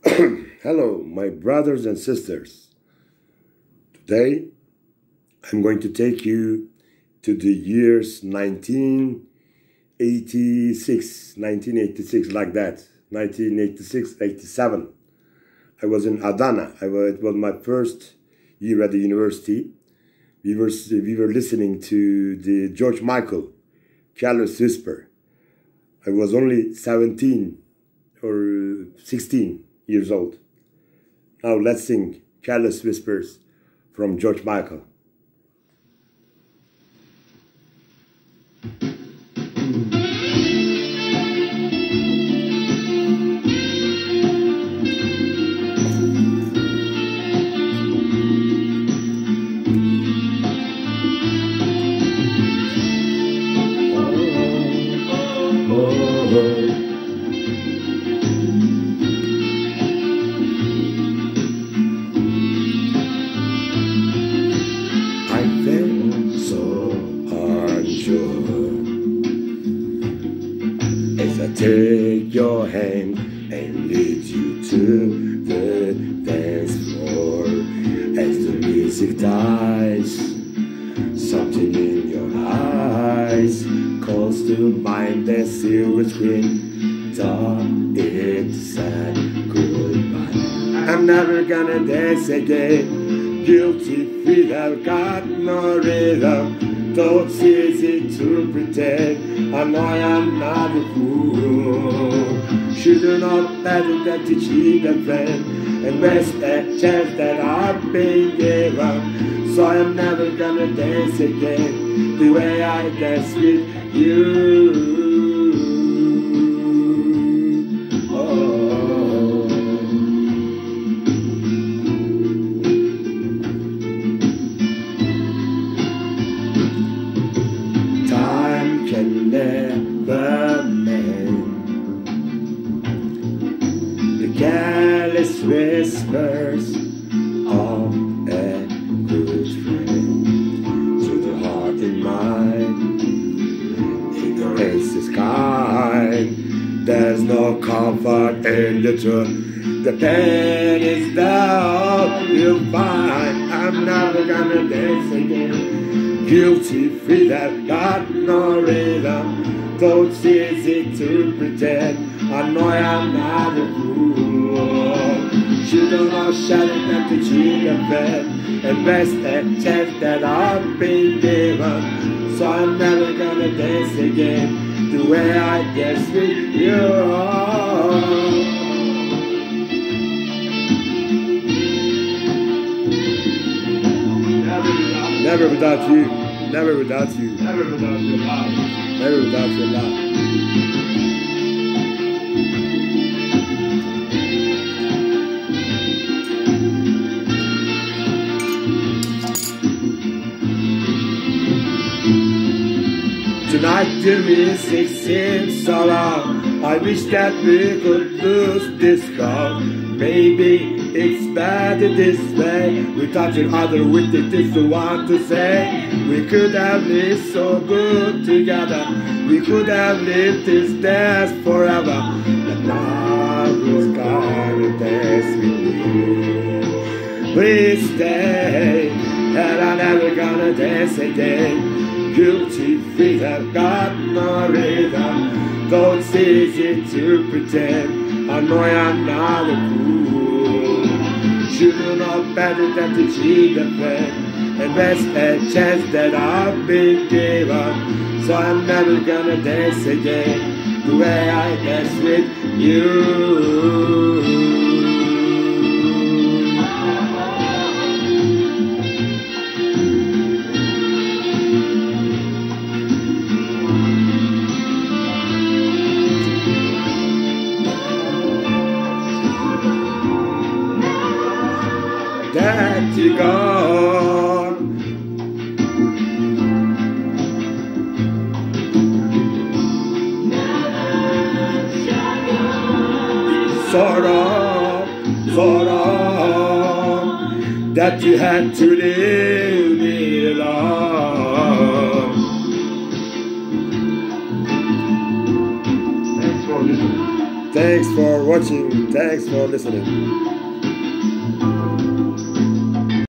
Hello, my brothers and sisters. Today, I'm going to take you to the years 1986, like that, 1986, 87. I was in Adana. It was my first year at the university. We were listening to the George Michael, Careless Whisper. I was only 17 or 16 years old. Now let's sing Careless Whispers from George Michael. I felt so unsure as I take your hand and lead you to the dance floor. As the music dies, something in your eyes calls to mind the silver screen. Thought it said goodbye. I'm never gonna dance again. Guilty feet have got no rhythm. Though it's easy to pretend, I know I'm not a fool. Should not better than to cheat a friend and waste a chance that I've been given. So I'm never gonna dance again the way I dance with you. Can never mend the careless whispers of a good friend. To the heart and mind, ignorance is kind. There's no comfort in the truth. The pain is all you'll find. I'm never gonna dance again. Guilty feet have got no rhythm. Though it's easy to pretend, I know I'm not a fool. Should not shout it at the cheek of bed and rest that chance that I've been given. So I'm never gonna dance again the way I dance with you. Never without you, never without you, Never without your love. never without your love. Tonight the music seems so long. I wish that we could lose this crowd. Maybe it's better this way. We touch each other with it, it's the one to say. We could have lived so good together. We could have lived this dance forever. But now who's gonna dance with me? Please stay, and I'm never gonna dance again. Guilty feet have got no rhythm. Though it's easy to pretend, I know I'm not a fool. Should know better than to cheat a friend and waste a chance that I've been given. So I'm never gonna dance again the way I dance with you. That you're gone. Sorrow that you had to leave me alone. Thanks for listening. Thanks for watching. Thanks for listening.